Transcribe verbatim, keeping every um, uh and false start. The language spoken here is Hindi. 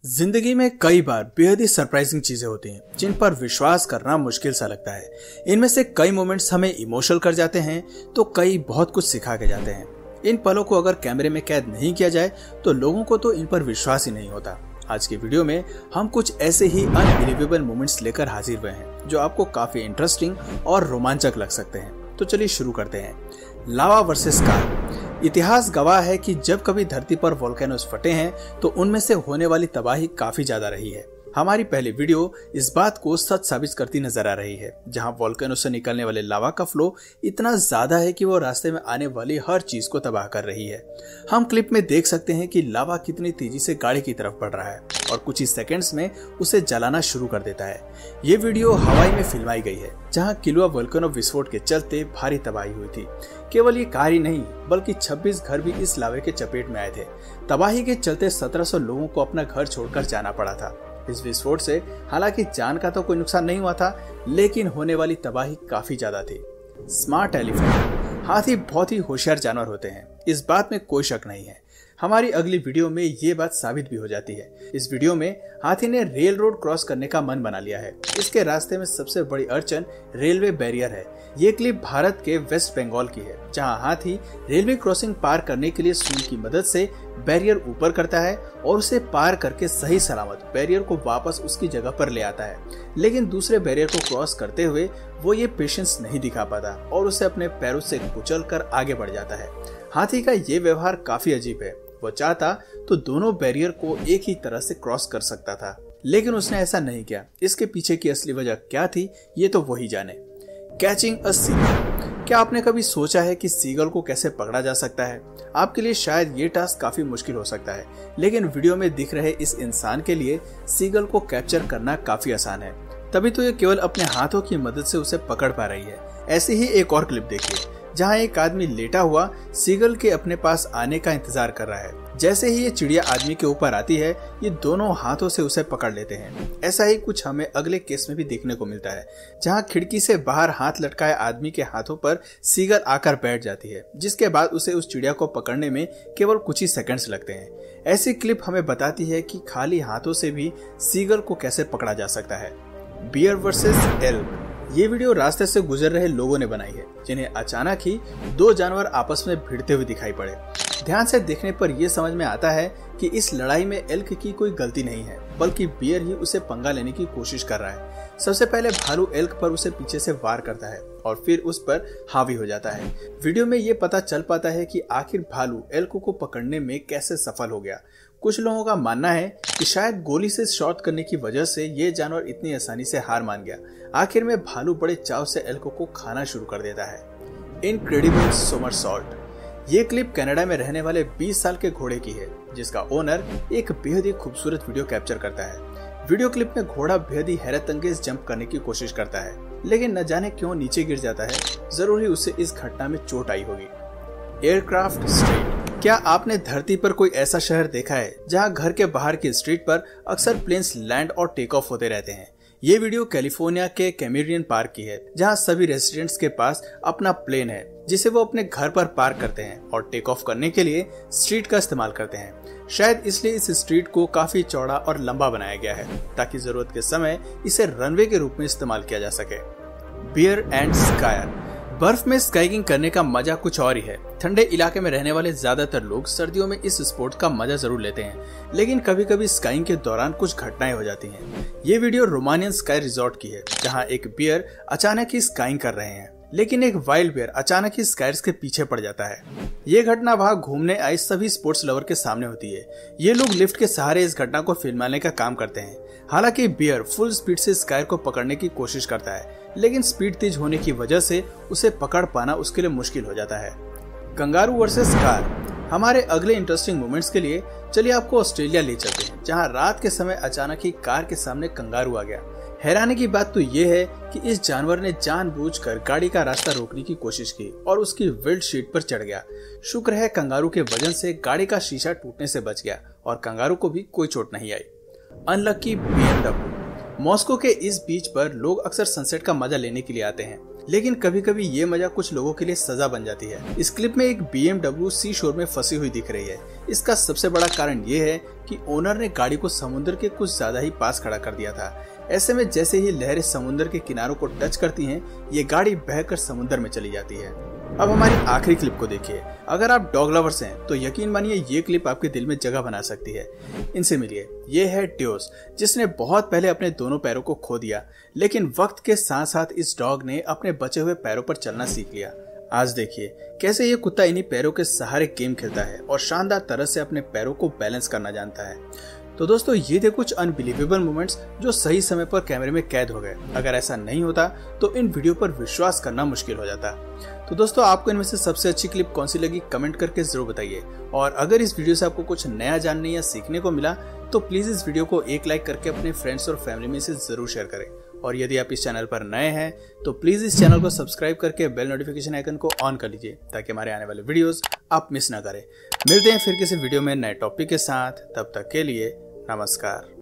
जिंदगी में कई बार बेहद ही सरप्राइजिंग चीजें होती हैं जिन पर विश्वास करना मुश्किल सा लगता है। इनमें से कई मोमेंट्स हमें इमोशनल कर जाते हैं तो कई बहुत कुछ सिखा के जाते हैं। इन पलों को अगर कैमरे में कैद नहीं किया जाए तो लोगों को तो इन पर विश्वास ही नहीं होता। आज की वीडियो में हम कुछ ऐसे ही अनबिलीवेबल मोमेंट्स लेकर हाजिर हुए हैं जो आपको काफी इंटरेस्टिंग और रोमांचक लग सकते हैं। तो चलिए शुरू करते हैं। Lava versus car. इतिहास गवाह है कि जब कभी धरती पर वोल्केनोस फटे हैं तो उनमें से होने वाली तबाही काफी ज्यादा रही है। हमारी पहली वीडियो इस बात को सच साबित करती नजर आ रही है, जहां वोल्केनोस से निकलने वाले लावा का फ्लो इतना ज्यादा है कि वो रास्ते में आने वाली हर चीज को तबाह कर रही है। हम क्लिप में देख सकते हैं कि लावा कितनी तेजी से गाड़ी की तरफ बढ़ रहा है और कुछ ही सेकंड्स में उसे जलाना शुरू कर देता है। ये वीडियो हवाई में फिल्माई गई है, जहां किलुआ वोल्केनो विस्फोट के चलते भारी तबाही हुई थी। केवल ये कार ही नहीं बल्कि छब्बीस घर भी इस लावे के चपेट में आए थे। तबाही के चलते सत्रह सौ लोगों को अपना घर छोड़कर जाना पड़ा था। इस विस्फोट से हालांकि जान का तो कोई नुकसान नहीं हुआ था, लेकिन होने वाली तबाही काफी ज्यादा थी। Smart elephant. हाथी बहुत ही होशियार जानवर होते हैं, इस बात में कोई शक नहीं है। हमारी अगली वीडियो में ये बात साबित भी हो जाती है। इस वीडियो में हाथी ने रेल रोड क्रॉस करने का मन बना लिया है। इसके रास्ते में सबसे बड़ी अड़चन रेलवे बैरियर है। ये क्लिप भारत के वेस्ट बंगाल की है, जहां हाथी रेलवे क्रॉसिंग पार करने के लिए सूंड की मदद से बैरियर ऊपर करता है और उसे पार करके सही सलामत बैरियर को वापस उसकी जगह पर ले आता है। लेकिन दूसरे बैरियर को क्रॉस करते हुए वो ये पेशेंस नहीं दिखा पाता और उसे अपने पैरों से कुचल कर आगे बढ़ जाता है। हाथी का ये व्यवहार काफी अजीब है। वो चाहता तो दोनों बैरियर को एक ही तरह से क्रॉस कर सकता था, लेकिन उसने ऐसा नहीं किया। इसके पीछे की असली वजह क्या थी ये तो वही जाने। Catching a seagull. क्या आपने कभी सोचा है कि सीगल को कैसे पकड़ा जा सकता है? आपके लिए शायद ये टास्क काफी मुश्किल हो सकता है, लेकिन वीडियो में दिख रहे इस इंसान के लिए सीगल को कैप्चर करना काफी आसान है। तभी तो ये केवल अपने हाथों की मदद से उसे पकड़ पा रही है। ऐसी ही एक और क्लिप देखिए, जहां एक आदमी लेटा हुआ सीगल के अपने पास आने का इंतजार कर रहा है। जैसे ही ये चिड़िया आदमी के ऊपर आती है, ये दोनों हाथों से उसे पकड़ लेते हैं। ऐसा ही कुछ हमें अगले केस में भी देखने को मिलता है, जहां खिड़की से बाहर हाथ लटकाए आदमी के हाथों पर सीगल आकर बैठ जाती है, जिसके बाद उसे उस चिड़िया को पकड़ने में केवल कुछ ही सेकंड्स लगते हैं। ऐसी क्लिप हमें बताती है कि खाली हाथों से भी सीगल को कैसे पकड़ा जा सकता है। Bear versus elk. ये वीडियो रास्ते से गुजर रहे लोगों ने बनाई है, जिन्हें अचानक ही दो जानवर आपस में भिड़ते हुए दिखाई पड़े। ध्यान से देखने पर यह समझ में आता है कि इस लड़ाई में एल्क की कोई गलती नहीं है, बल्कि बियर ही उसे पंगा लेने की कोशिश कर रहा है। सबसे पहले भालू एल्क पर उसे पीछे से वार करता है और फिर उस पर हावी हो जाता है। वीडियो में ये पता चल पाता है कि आखिर भालू एल्क को पकड़ने में कैसे सफल हो गया। कुछ लोगों का मानना है कि शायद गोली से शॉट करने की वजह से ये जानवर इतनी आसानी से हार मान गया। आखिर में भालू बड़े चाव से एल्क को खाना शुरू कर देता है। Incredible somersault. ये क्लिप कनाडा में रहने वाले बीस साल के घोड़े की है, जिसका ओनर एक बेहद ही खूबसूरत वीडियो कैप्चर करता है। वीडियो क्लिप में घोड़ा बेहद ही हैरत अंगेज जंप करने की कोशिश करता है, लेकिन न जाने क्यों नीचे गिर जाता है। जरूर ही उसे इस घटना में चोट आई होगी। Aircraft street. क्या आपने धरती पर कोई ऐसा शहर देखा है जहां घर के बाहर की स्ट्रीट पर अक्सर प्लेन्स लैंड और टेक ऑफ होते रहते हैं? ये वीडियो कैलिफोर्निया के कैमेरियन पार्क की है, जहां सभी रेसिडेंट्स के पास अपना प्लेन है, जिसे वो अपने घर पर पार्क करते हैं और टेक ऑफ करने के लिए स्ट्रीट का इस्तेमाल करते हैं। शायद इसलिए इस स्ट्रीट को काफी चौड़ा और लंबा बनाया गया है, ताकि जरूरत के समय इसे रनवे के रूप में इस्तेमाल किया जा सके। Bear and skier. बर्फ में स्काइंग करने का मजा कुछ और ही है। ठंडे इलाके में रहने वाले ज्यादातर लोग सर्दियों में इस स्पोर्ट का मजा जरूर लेते हैं, लेकिन कभी कभी स्काइंग के दौरान कुछ घटनाएं हो जाती हैं। ये वीडियो रोमानियन स्काई रिजॉर्ट की है, जहां एक बियर अचानक ही स्काइंग कर रहे हैं, लेकिन एक वाइल्ड बियर अचानक ही स्काइर्स के पीछे पड़ जाता है। ये घटना वहां घूमने आए सभी स्पोर्ट्स लवर के सामने होती है। ये लोग लिफ्ट के सहारे इस घटना को फिल्माने का काम करते हैं। हालांकि बियर फुल स्पीड से स्कायर को पकड़ने की कोशिश करता है, लेकिन स्पीड तेज होने की वजह से उसे पकड़ पाना उसके लिए मुश्किल हो जाता है। Kangaroo versus car. हमारे अगले इंटरेस्टिंग मोमेंट्स के लिए चलिए आपको ऑस्ट्रेलिया ले चलते हैं, जहां रात के समय अचानक ही कार के सामने कंगारू आ गया। हैरानी की बात तो ये है कि इस जानवर ने जानबूझकर गाड़ी का रास्ता रोकने की कोशिश की और उसकी विंड शीट पर चढ़ गया। शुक्र है कंगारू के वजन से गाड़ी का शीशा टूटने से बच गया और कंगारू को भी कोई चोट नहीं आई। Unlucky B M W. Moscow के इस बीच पर लोग अक्सर सनसेट का मजा लेने के लिए आते हैं। लेकिन कभी कभी ये मजा कुछ लोगों के लिए सजा बन जाती है। इस क्लिप में एक बी एम डब्ल्यू सी शोर में फंसी हुई दिख रही है। इसका सबसे बड़ा कारण ये है कि ओनर ने गाड़ी को समुद्र के कुछ ज्यादा ही पास खड़ा कर दिया था। ऐसे में जैसे ही लहरें समुद्र के किनारों को टच करती हैं, ये गाड़ी बहकर समुद्र में चली जाती है। अब हमारी आखिरी क्लिप को देखिए। अगर आप डॉग लवर्स हैं तो यकीन मानिए ये क्लिप आपके दिल में जगह बना सकती है। इनसे मिलिए। ये है ड्योस, जिसने बहुत पहले अपने दोनों पैरों को खो दिया, लेकिन वक्त के साथ साथ इस डॉग ने अपने बचे हुए पैरों पर चलना सीख लिया। आज देखिए कैसे ये कुत्ता इन्हीं पैरों के सहारे गेम खेलता है और शानदार तरह से अपने पैरों को बैलेंस करना जानता है। तो दोस्तों, ये थे कुछ अनबिलीवेबल मोमेंट्स जो सही समय पर कैमरे में कैद हो गए। अगर ऐसा नहीं होता तो इन वीडियो पर विश्वास करना मुश्किल हो जाता। तो दोस्तों, आपको इनमें से सबसे अच्छी क्लिप कौन सी लगी कमेंट करके जरूर बताइए। और अगर इस वीडियो से आपको कुछ नया जानने या सीखने को मिला तो प्लीज इस वीडियो को एक लाइक करके अपने फ्रेंड्स और फैमिली में से जरूर शेयर करें। और यदि आप इस चैनल पर नए हैं तो प्लीज इस चैनल को सब्सक्राइब करके बेल नोटिफिकेशन आइकन को ऑन कर लीजिए, ताकि हमारे आने वाले वीडियोस आप मिस ना करें। मिलते हैं फिर किसी वीडियो में नए टॉपिक के साथ। तब तक के लिए नमस्कार।